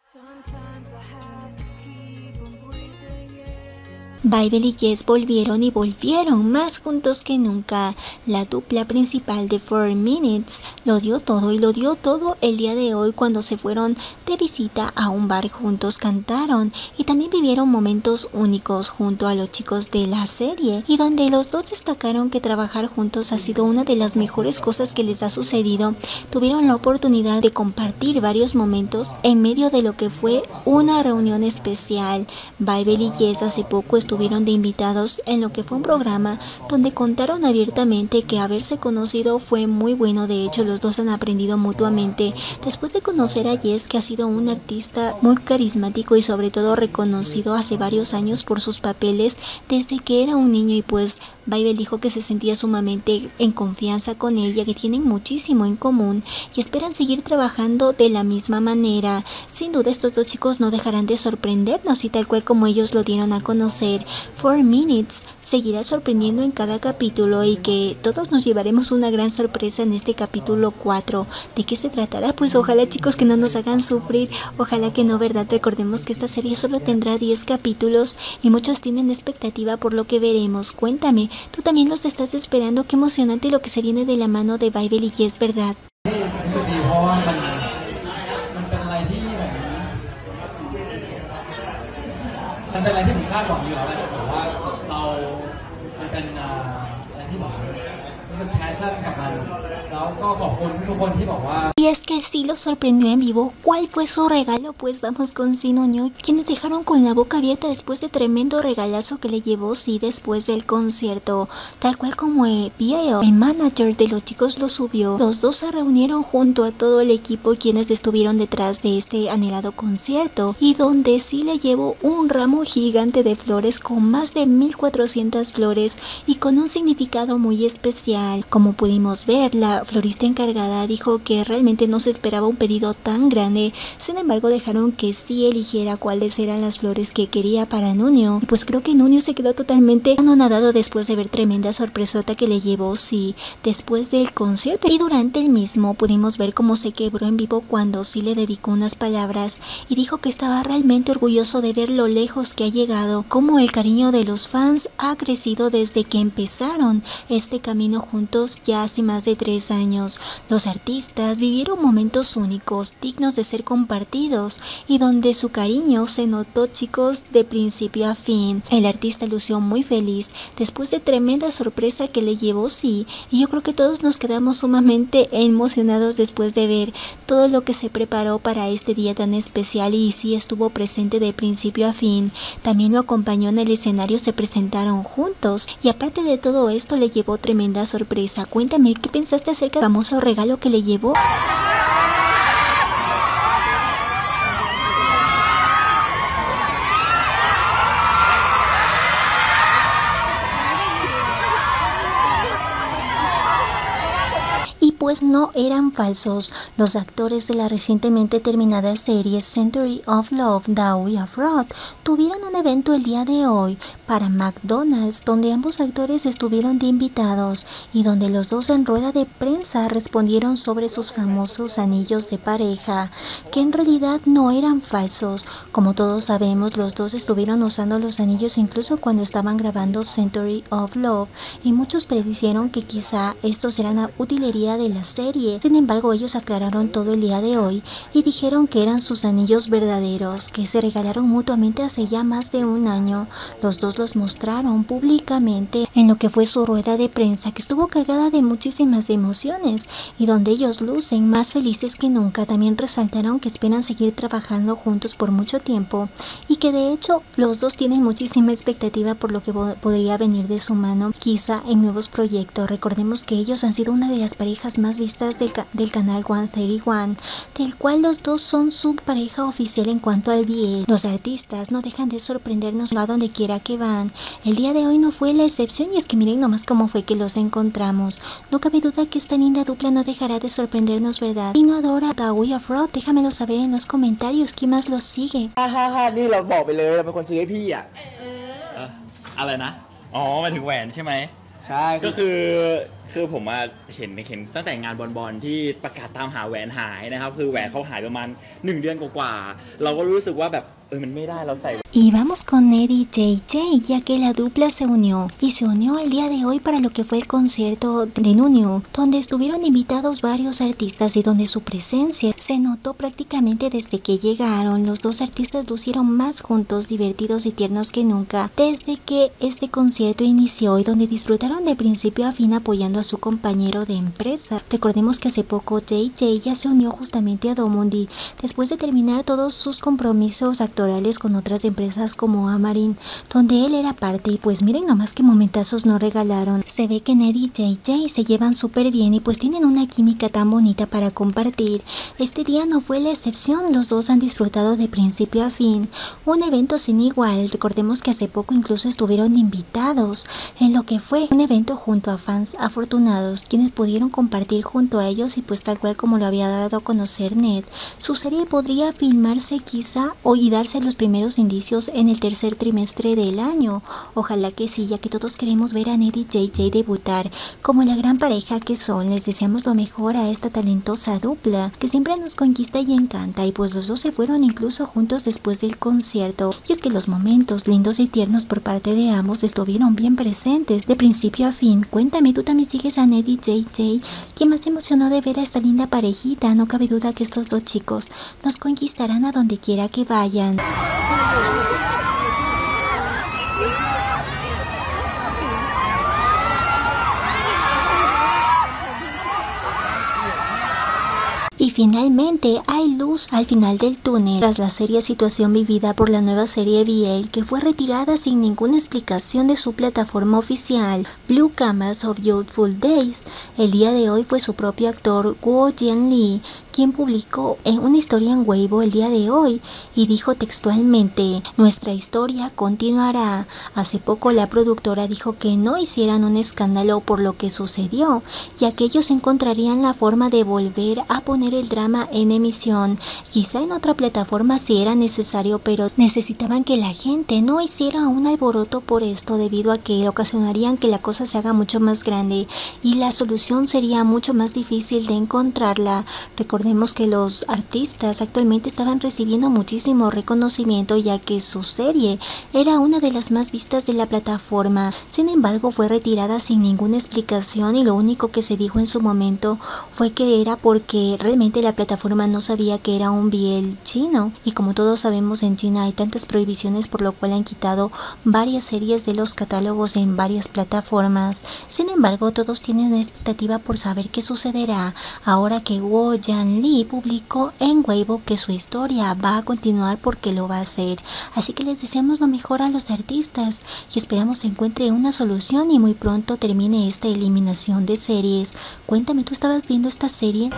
Bybel y Jess volvieron y volvieron más juntos que nunca. La dupla principal de 4 Minutes lo dio todo y lo dio todo el día de hoy cuando se fueron de visita a un bar juntos, cantaron y también vivieron momentos únicos junto a los chicos de la serie, y donde los dos destacaron que trabajar juntos ha sido una de las mejores cosas que les ha sucedido. Tuvieron la oportunidad de compartir varios momentos en medio de lo que fue una reunión especial. Bybel y Jess hace poco estuvieron de invitados en lo que fue un programa donde contaron abiertamente que haberse conocido fue muy bueno. De hecho, los dos han aprendido mutuamente después de conocer a Jess, que ha sido un artista muy carismático y sobre todo reconocido hace varios años por sus papeles desde que era un niño, y pues Bybel dijo que se sentía sumamente en confianza con él, ya que tienen muchísimo en común y esperan seguir trabajando de la misma manera. Sin duda estos dos chicos no dejarán de sorprendernos, y tal cual como ellos lo dieron a conocer, 4 Minutes seguirá sorprendiendo en cada capítulo y que todos nos llevaremos una gran sorpresa en este capítulo 4. ¿De qué se tratará? Pues ojalá, chicos, que no nos hagan sufrir, ojalá que no, ¿verdad? Recordemos que esta serie solo tendrá 10 capítulos y muchos tienen expectativa por lo que veremos. Cuéntame, ¿tú también los estás esperando? Qué emocionante lo que se viene de la mano de Bybel y Jess, ¿verdad? Y es que sí lo sorprendió en vivo. ¿Cuál fue su regalo? Pues vamos con Sinuño, quienes dejaron con la boca abierta después de tremendo regalazo que le llevó Sí después del concierto. Tal cual como vio el manager de los chicos lo subió, los dos se reunieron junto a todo el equipo quienes estuvieron detrás de este anhelado concierto, y donde Sí le llevó un ramo gigante de flores con más de 1400 flores y con un significado muy especial. Como pudimos ver, la florista encargada dijo que realmente no se esperaba un pedido tan grande, sin embargo dejaron que Sí eligiera cuáles eran las flores que quería para Nuño. Pues creo que Nuño se quedó totalmente anonadado después de ver tremenda sorpresota que le llevó Sí después del concierto, y durante el mismo pudimos ver cómo se quebró en vivo cuando Sí le dedicó unas palabras y dijo que estaba realmente orgulloso de ver lo lejos que ha llegado, cómo el cariño de los fans ha crecido desde que empezaron este camino juntos ya hace más de 3 años. Los artistas vivieron momentos únicos, dignos de ser compartidos, y donde su cariño se notó, chicos, de principio a fin. El artista lució muy feliz después de tremenda sorpresa que le llevó Sí, y yo creo que todos nos quedamos sumamente emocionados después de ver todo lo que se preparó para este día tan especial, y Sí estuvo presente de principio a fin. También lo acompañó en el escenario, se presentaron juntos, y aparte de todo esto le llevó tremenda sorpresa. Cuéntame, ¿qué pensaste acerca del famoso regalo que le llevó? Pues no eran falsos. Los actores de la recientemente terminada serie Century of Love, Dow y Afrod tuvieron un evento el día de hoy para McDonald's, donde ambos actores estuvieron de invitados y donde los dos en rueda de prensa respondieron sobre sus famosos anillos de pareja, que en realidad no eran falsos. Como todos sabemos, los dos estuvieron usando los anillos incluso cuando estaban grabando Century of Love, y muchos predicieron que quizá estos eran la utilería de la serie. Sin embargo, ellos aclararon todo el día de hoy y dijeron que eran sus anillos verdaderos, que se regalaron mutuamente hace ya más de un año. Los dos los mostraron públicamente en lo que fue su rueda de prensa, que estuvo cargada de muchísimas emociones y donde ellos lucen más felices que nunca. También resaltaron que esperan seguir trabajando juntos por mucho tiempo y que de hecho los dos tienen muchísima expectativa por lo que podría venir de su mano, quizá en nuevos proyectos. Recordemos que ellos han sido una de las parejas más vistas del canal 131, del cual los dos son su pareja oficial en cuanto al BL. Los artistas no dejan de sorprendernos a donde quiera que van. El día de hoy no fue la excepción, y es que miren nomás cómo fue que los encontramos. No cabe duda que esta linda dupla no dejará de sorprendernos, ¿verdad? Si no adora a Dow y Afrod, déjamelo saber en los comentarios. ¿Quién más los sigue? นี่เราบอกไปเลยเราเป็นคนซื้อให้พี่อ่ะอะไรนะอ๋อหมายถึงแหวนใช่ไหมใช่ก็คือคือผมเห็นตั้งแต่งานบอลที่ประกาศตามหาแหวนหายนะครับคือแหวนเขาหายประมาณ1 เดือนกว่าๆเราก็รู้สึกว่าแบบมันไม่ได้เราใส่ Y vamos con Ned y JJ, ya que la dupla se unió, y se unió el día de hoy para lo que fue el concierto de Nuño, donde estuvieron invitados varios artistas y donde su presencia se notó prácticamente desde que llegaron. Los dos artistas lucieron más juntos, divertidos y tiernos que nunca, desde que este concierto inició y donde disfrutaron de principio a fin apoyando a su compañero de empresa. Recordemos que hace poco JJ ya se unió justamente a Domundi, después de terminar todos sus compromisos actorales con otras empresas como Amarin, donde él era parte, y pues miren nomás qué momentazos nos regalaron. Se ve que Ned y JJ se llevan súper bien y pues tienen una química tan bonita para compartir. Este día no fue la excepción, los dos han disfrutado de principio a fin, un evento sin igual. Recordemos que hace poco incluso estuvieron invitados en lo que fue un evento junto a fans afortunados, quienes pudieron compartir junto a ellos, y pues tal cual como lo había dado a conocer Ned, su serie podría filmarse quizá y darse los primeros indicios en el tercer trimestre del año. Ojalá que sí, ya que todos queremos ver a Ned y JJ debutar como la gran pareja que son. Les deseamos lo mejor a esta talentosa dupla que siempre nos conquista y encanta, y pues los dos se fueron incluso juntos después del concierto, y es que los momentos lindos y tiernos por parte de ambos estuvieron bien presentes de principio a fin. Cuéntame, ¿tú también sigues a Ned y JJ? ¿Quién más se emocionó de ver a esta linda parejita? No cabe duda que estos dos chicos nos conquistarán a donde quiera que vayan. Y finalmente hay luz al final del túnel tras la seria situación vivida por la nueva serie BL, que fue retirada sin ninguna explicación de su plataforma oficial. Blue Canvas of Youthful Days. El día de hoy fue su propio actor Woo Jian-lee quien publicó una historia en Weibo el día de hoy y dijo textualmente: nuestra historia continuará. Hace poco la productora dijo que no hicieran un escándalo por lo que sucedió, ya que ellos encontrarían la forma de volver a poner el drama en emisión, quizá en otra plataforma si era necesario, pero necesitaban que la gente no hiciera un alboroto por esto, debido a que ocasionarían que la cosa se haga mucho más grande y la solución sería mucho más difícil de encontrarla. Recordemos que los artistas actualmente estaban recibiendo muchísimo reconocimiento, ya que su serie era una de las más vistas de la plataforma. Sin embargo, fue retirada sin ninguna explicación, y lo único que se dijo en su momento fue que era porque realmente la plataforma no sabía que era un BL chino, y como todos sabemos, en China hay tantas prohibiciones, por lo cual han quitado varias series de los catálogos en varias plataformas. Sin embargo, todos tienen expectativa por saber qué sucederá ahora que Woo Jian-lee publicó en Weibo que su historia va a continuar, porque lo va a hacer. Así que les deseamos lo mejor a los artistas y esperamos se encuentre una solución y muy pronto termine esta eliminación de series. Cuéntame, ¿tú estabas viendo esta serie?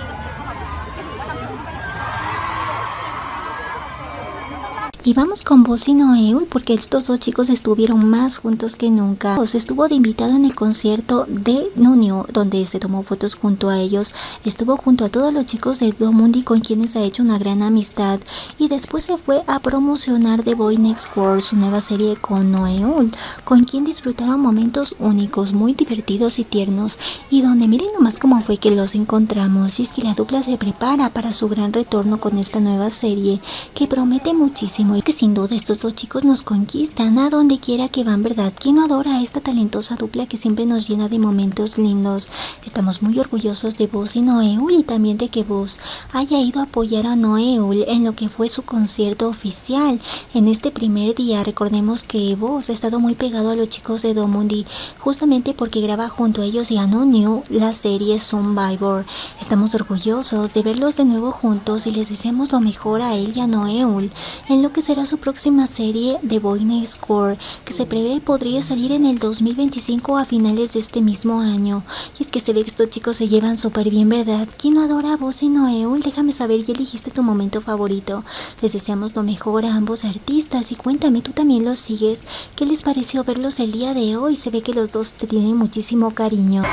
Y vamos con Boss y Noeul, porque estos dos chicos estuvieron más juntos que nunca. Boss estuvo de invitado en el concierto de Nuño, donde se tomó fotos junto a ellos. Estuvo junto a todos los chicos de Domundi, con quienes ha hecho una gran amistad. Y después se fue a promocionar The Boy Next World, su nueva serie con Noeul, con quien disfrutaron momentos únicos, muy divertidos y tiernos. Y donde miren nomás cómo fue que los encontramos. Y es que la dupla se prepara para su gran retorno con esta nueva serie, que promete muchísimo. Es que sin duda estos dos chicos nos conquistan a donde quiera que van, ¿verdad? ¿Quién no adora a esta talentosa dupla que siempre nos llena de momentos lindos? Estamos muy orgullosos de Boss y Noeul, y también de que Boss haya ido a apoyar a Noeul en lo que fue su concierto oficial. En este primer día, recordemos que Boss ha estado muy pegado a los chicos de Domundi, justamente porque graba junto a ellos y a Nuño la serie Survivor. Estamos orgullosos de verlos de nuevo juntos y les deseamos lo mejor a él y a Noeul en lo que será su próxima serie The Boy Next World, que se prevé podría salir en el 2025 a finales de este mismo año. Y es que se ve que estos chicos se llevan súper bien, ¿verdad? ¿Quién no adora a Boss y Noeul? Déjame saber, ¿ya elegiste tu momento favorito? Les deseamos lo mejor a ambos artistas y cuéntame, ¿tú también los sigues? ¿Qué les pareció verlos el día de hoy? Se ve que los dos te tienen muchísimo cariño.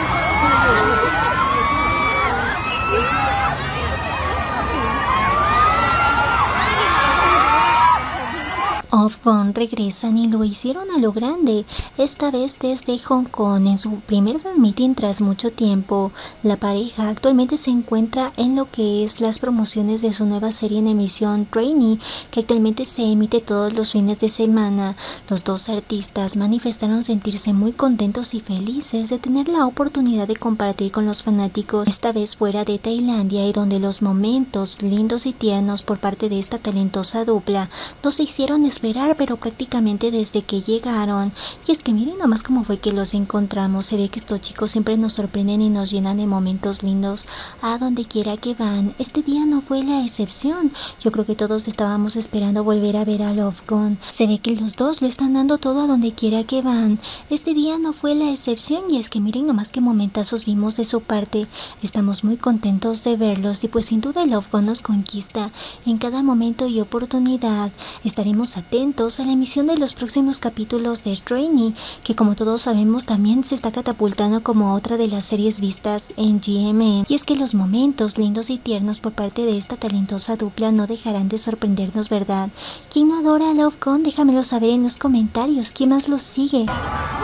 Love Gun regresan y lo hicieron a lo grande, esta vez desde Hong Kong en su primer fan meeting tras mucho tiempo. La pareja actualmente se encuentra en lo que es las promociones de su nueva serie en emisión Trainee, que actualmente se emite todos los fines de semana. Los dos artistas manifestaron sentirse muy contentos y felices de tener la oportunidad de compartir con los fanáticos, esta vez fuera de Tailandia, y donde los momentos lindos y tiernos por parte de esta talentosa dupla no se hicieron esperar, pero prácticamente desde que llegaron. Y es que miren nomás cómo fue que los encontramos. Se ve que estos chicos siempre nos sorprenden y nos llenan de momentos lindos a donde quiera que van. Este día no fue la excepción. Yo creo que todos estábamos esperando volver a ver a Love Gun. Se ve que los dos lo están dando todo a donde quiera que van. Este día no fue la excepción, y es que miren nomás qué momentazos vimos de su parte. Estamos muy contentos de verlos, y pues sin duda Love Gun nos conquista en cada momento y oportunidad. Estaremos atentos a la emisión de los próximos capítulos de Trainee, que como todos sabemos también se está catapultando como otra de las series vistas en GMM. Y es que los momentos lindos y tiernos por parte de esta talentosa dupla no dejarán de sorprendernos, ¿verdad? ¿Quién no adora a Love Gun? Déjamelo saber en los comentarios. ¿Quién más los sigue?